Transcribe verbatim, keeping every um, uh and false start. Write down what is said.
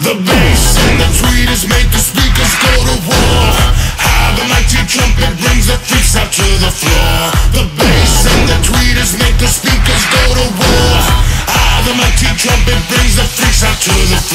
The bass and the tweeters make the speakers go to war. How the mighty trumpet brings the freaks out to the floor. The bass and the tweeters make the speakers go to war. How the mighty trumpet brings the freaks out to the floor.